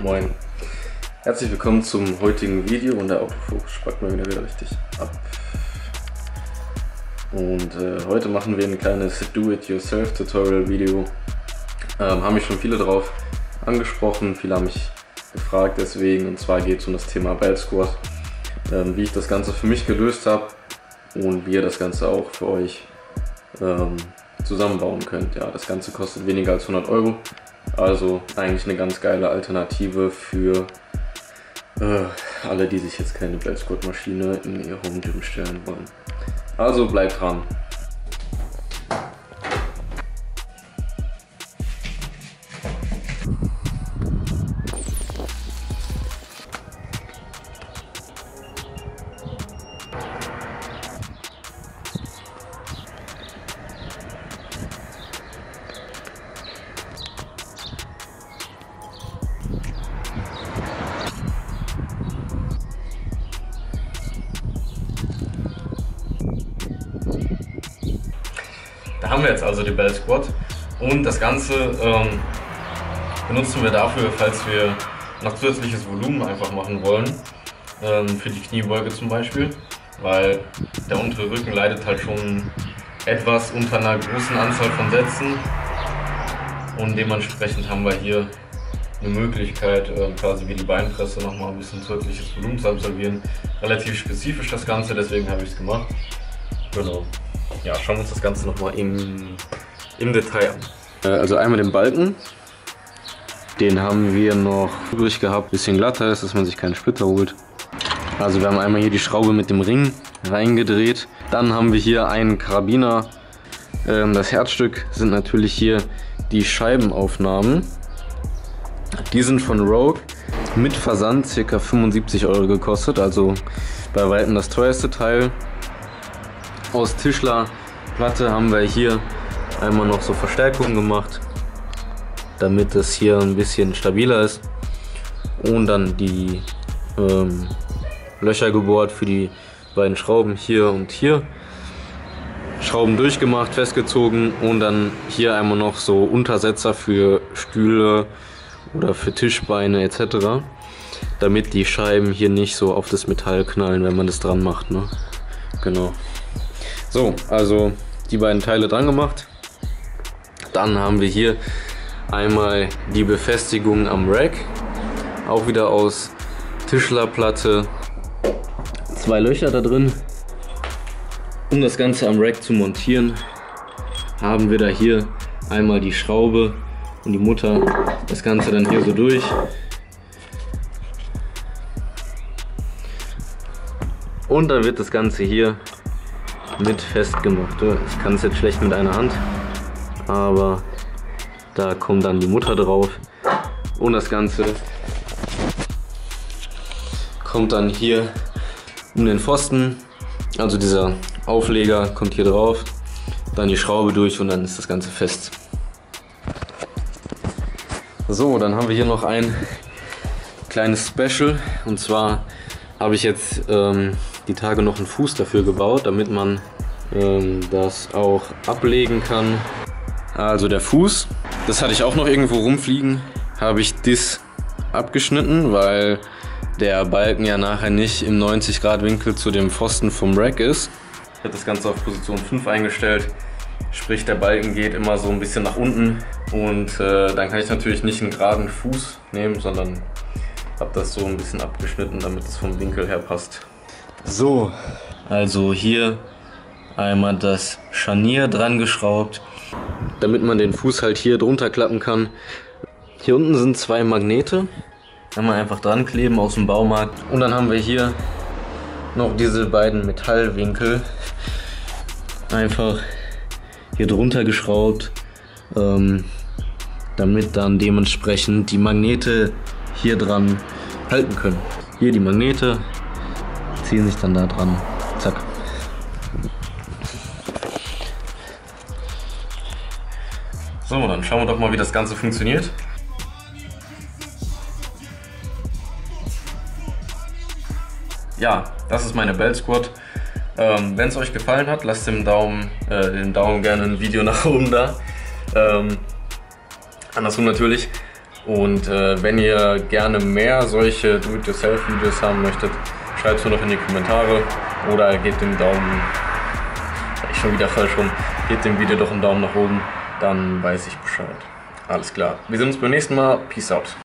Moin. Herzlich willkommen zum heutigen Video und der Autofokus spackt mal wieder richtig ab. Und heute machen wir ein kleines Do-it-yourself-Tutorial-Video. Haben mich schon viele drauf angesprochen, viele haben mich gefragt deswegen, und zwar geht es um das Thema Belt Squat, wie ich das Ganze für mich gelöst habe und wie ihr das Ganze auch für euch zusammenbauen könnt. Ja, das Ganze kostet weniger als 100 Euro, also eigentlich eine ganz geile Alternative für alle, die sich jetzt keine Belt Squat Maschine in ihr Home Gym stellen wollen. Also bleibt dran. Da haben wir jetzt also die Belt Squat und das Ganze benutzen wir dafür, falls wir noch zusätzliches Volumen einfach machen wollen, für die Kniebeuge zum Beispiel, weil der untere Rücken leidet halt schon etwas unter einer großen Anzahl von Sätzen und dementsprechend haben wir hier eine Möglichkeit, quasi wie die Beinpresse nochmal ein bisschen zusätzliches Volumen zu absolvieren. Relativ spezifisch das Ganze, deswegen habe ich es gemacht. Genau. Ja, schauen wir uns das Ganze nochmal im Detail an. Also einmal den Balken, den haben wir noch übrig gehabt, bisschen glatter ist, dass man sich keinen Splitter holt. Also wir haben einmal hier die Schraube mit dem Ring reingedreht. Dann haben wir hier einen Karabiner. Das Herzstück sind natürlich hier die Scheibenaufnahmen. Die sind von Rogue, mit Versand ca. 75 Euro gekostet, also bei weitem das teuerste Teil. Aus Tischlerplatte haben wir hier einmal noch so Verstärkungen gemacht, damit es hier ein bisschen stabiler ist, und dann die Löcher gebohrt für die beiden Schrauben hier und hier, Schrauben durchgemacht, festgezogen, und dann hier einmal noch so Untersetzer für Stühle oder für Tischbeine etc., damit die Scheiben hier nicht so auf das Metall knallen, wenn man das dran macht, ne? Genau. So, also die beiden Teile dran gemacht. Dann haben wir hier einmal die Befestigung am Rack, auch wieder aus Tischlerplatte, 2 Löcher da drin. Um das Ganze am Rack zu montieren, haben wir da hier einmal die Schraube und die Mutter, das Ganze dann hier so durch. Und dann wird das Ganze hier mit festgemacht. Ich kann es jetzt schlecht mit einer Hand, aber da kommt dann die Mutter drauf und das Ganze kommt dann hier um den Pfosten, also dieser Aufleger kommt hier drauf, dann die Schraube durch und dann ist das Ganze fest. So, dann haben wir hier noch ein kleines Special, und zwar habe ich jetzt die Tage noch einen Fuß dafür gebaut, damit man das auch ablegen kann. Also der Fuß, das hatte ich auch noch irgendwo rumfliegen, habe ich das abgeschnitten, weil der Balken ja nachher nicht im 90 Grad Winkel zu dem Pfosten vom Rack ist. Ich habe das Ganze auf Position 5 eingestellt, sprich der Balken geht immer so ein bisschen nach unten, und dann kann ich natürlich nicht einen geraden Fuß nehmen, sondern habe das so ein bisschen abgeschnitten, damit es vom Winkel her passt. So, also hier einmal das Scharnier dran geschraubt, damit man den Fuß halt hier drunter klappen kann. Hier unten sind 2 Magnete, kann man einfach dran kleben aus dem Baumarkt. Und dann haben wir hier noch diese beiden Metallwinkel einfach hier drunter geschraubt, damit dann dementsprechend die Magnete hier dran halten können. Hier die Magnete ziehen sich dann da dran. Zack. So, dann schauen wir doch mal, wie das Ganze funktioniert. Ja, das ist meine Belt Squat. Wenn es euch gefallen hat, lasst den Daumen gerne ein Video nach oben da. Andersrum natürlich. Und wenn ihr gerne mehr solche Do-it-yourself-Videos haben möchtet, schreibt es mir doch in die Kommentare oder gebt dem Daumen, ich schon wieder falsch rum, gebt dem Video doch einen Daumen nach oben, dann weiß ich Bescheid. Alles klar, wir sehen uns beim nächsten Mal, peace out.